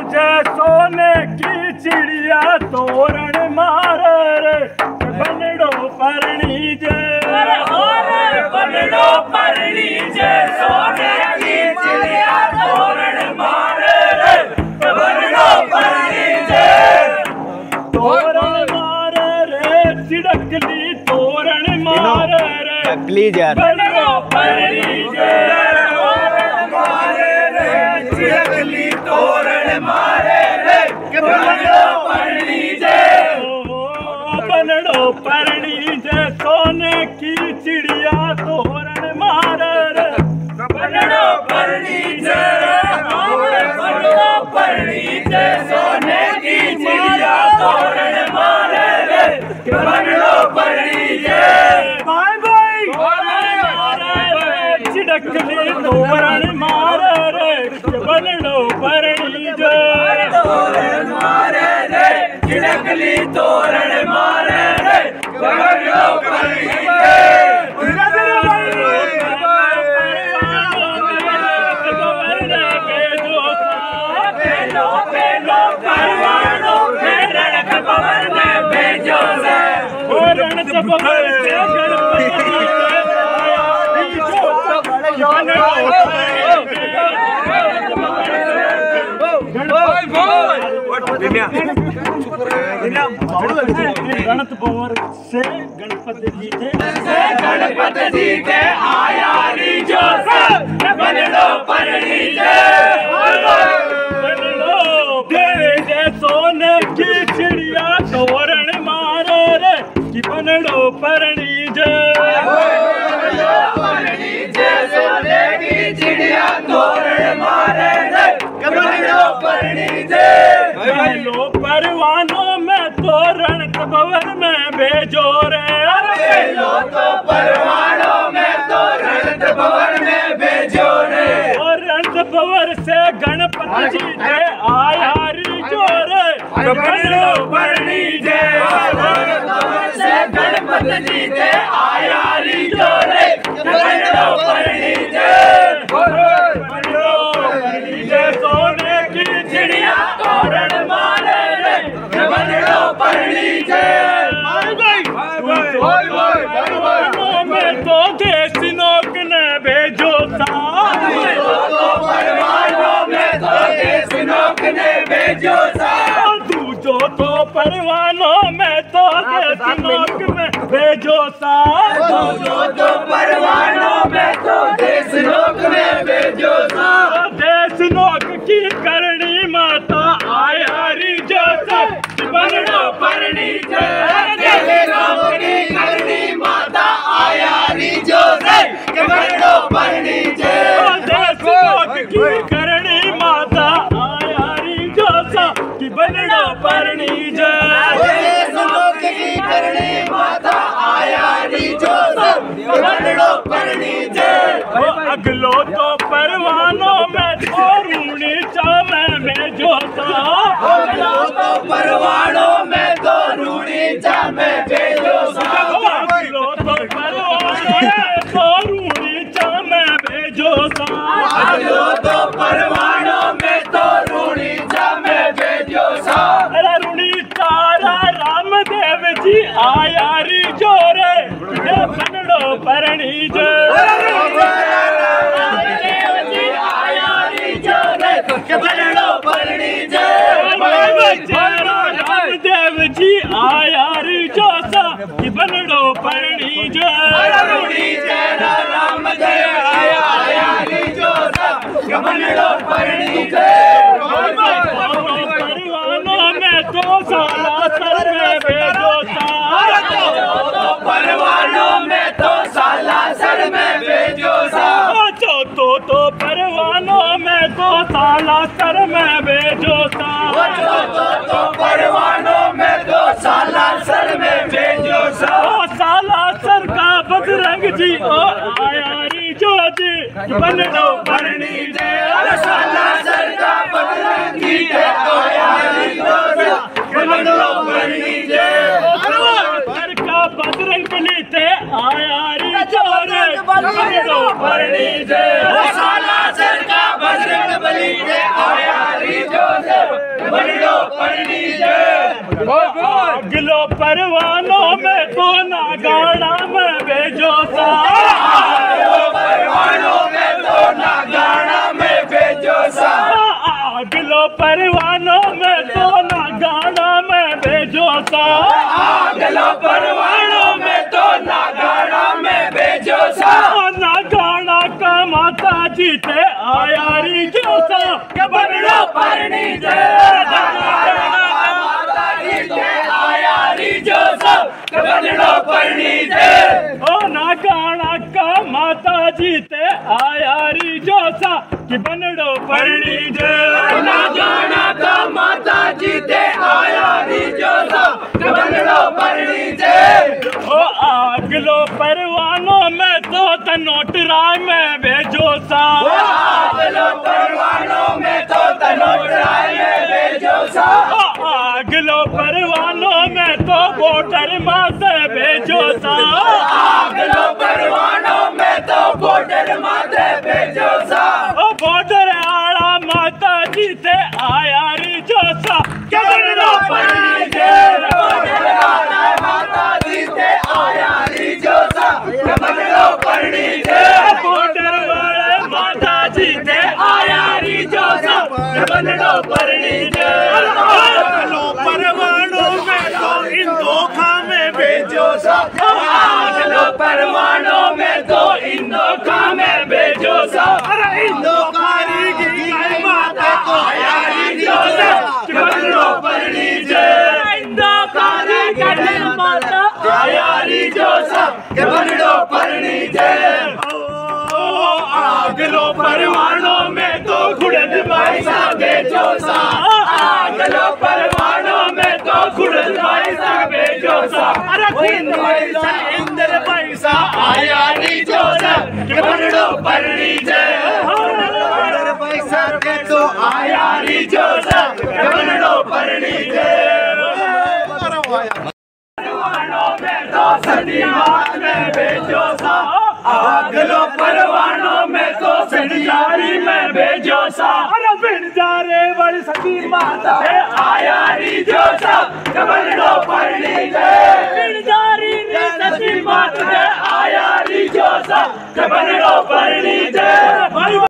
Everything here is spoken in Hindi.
जय सोने की चिड़िया तोरण मारे रे बनड़ो परणी जय बनड़ो परणी जय सोने की चिड़िया तोरण मारे रे बनड़ो परणी जय तोरण मारे रे चिड़कली तोरण मारे रे प्लीज यार बनड़ो परणी जय चिड़कली तोरण मारे रे बनड़ो परणी जय बनड़ो परणी जय सोने की चिड़िया तोरण मारे रे बनड़ो परणी जय बनड़ो परणी जय सोने की चिड़िया तोरण मारे रे बनड़ो परणी जय बाय बाय चिड़कली तोरण मारे रे बनड़ो परणी जय तोरण मारे रे चिड़कली तोरण मारे रे बनड़ो परणी गणत भवर से गणपति जी थे आया रीजो बनड़ो परणी जय सोने की चिड़िया तोरण मारे रे कि बनड़ो परणी जय सोने की चिड़िया तोरण मारे रे बनड़ो परणी जय लो परवानों में तोरण भवन में भेजो रे लो तो परवानों में तोरण भवन में भेजो रे और रंत भवर से गणपति जी थे आया रीजो रे बनड़ो परणी जय से गणपति जी थे आया रीजो रे बनड़ो परणी जय बनड़ो परणी जय सोने की चिड़िया तोरण मारे रे बनड़ो परणी जय में तो देश नोक ने भेजो सा परवानों में तो देश नोक ने भेजो सा दूजो तो परवानों में तो देश नोक में भेजो सा दूजो तो परवानों में तो देश नोक में भेजो सा देश नोक की करणी माता आया रीजो सा बनड़ो परणी जय देश नोक की करणी माता आया रीजो से बनड़ो परणी जय देश नोक की करणी माता आया रीजो सा कि बनड़ो परणी जय देश नोक की करणी माता आया रीजो सा बनड़ो परणी जय अगलो तो परवानों में तो रूणी चामे में जो सा अगलो तो परवानों में तो रूणी चामे भेजो सा अगलो तो परवानों में तो रूणी चामे भेजो सा अगलो तो परवानों में तो रूणी चामे भेजो सा अरे रूणी तारा रामदेव जी आया रीजो रे बनड़ो परणी जय बनड़ो परणी जय रामदेव जी आया रीजो सा कि बनड़ो परणी जय रामदेव आया रीजो सा कि बनड़ो परणी जय परवानों में तो साला सर में भेजो सा परवानों में तो साला सर में भेजो सा तो परवानों में तो साला सर में भेजो सा तो परवानों में तो साला सर में भेजो सा साला सर का बजरंग जी ओ आया रीजो जी बनड़ो परणी जय साला सर का बजरंग जी आया रीजो जी बनड़ो परणी जय सर का बजरंग बली थे आया रीजो रे बनड़ो परणी जय साला सर का बजरंग बली थे आया रीजो अगलो परवानों में तो नागाड़ा में भेजो सा, परवानों में तो नागाड़ा में भेजो सा, अगलो परवानों में तो नागाड़ा में भेजो सा, अगलो परवानों में तो नागाड़ा में भेजो सा। नागाड़ा का माता जी थे आयारी जो सा के बनड़ो परनी जे, माता जी थे आयारी जो सा के बनड़ो परनी जे। ओ नागाड़ा का माता जी थे आयारी जो सा कि बनड़ो परनी जे, नागाड़ा का माता जी थे आयारी जो सा के बनड़ो परनी जे। ओ अगलो परवानों में तो तनोट राय में भेजो सा, अगलो परवानों में तो तनोट राय में भेजो सा, अगलो परवानों में तो बॉर्डर माते भेजो सा, अगलो परवानों में तो बॉर्डर माते भेजो सा। ओ बॉर्डर आला माता जी थे आयारी जो सा के बनड़ो परनी जे, बॉर्डर आला माता जी थे आयारी जो सा के बनड़ो परनी जे। बॉर्डर वाले माता जी थे आयारी जो सा के बनड़ो परनी जे। अगलो परवानों में तो इन धोखा में भेजो सा, अगलो परवानों में तो इंदोखा में भेजो सा। अरे इंदोकारी की माता तो आयारी जो सा के बनड़ो परनी जे। इंदोकारी की माता आयारी जो सा के बनड़ो परनी जे। अगलो परवानों में तो खुड़द पैसा भेजो सा, अगलो परवानों में तो खुड़द पैसा भेजो सा। अरे पैसा इंद्र पैसा आयारी जो सा के बनड़ो परनी जे। पैसा के तो आयारी जो सा के बनड़ो परनी जे। परवानों में तो सदी बात में भेजो सा, अगलो परवानों में तो सदियारी में भेजो सा। अरे बिरजारे बड़ी सती माता है आयारी जो सा के बनड़ो परनी जे। बिरजारी ने सती माता आयारी जो सा के बनड़ो परनी जे।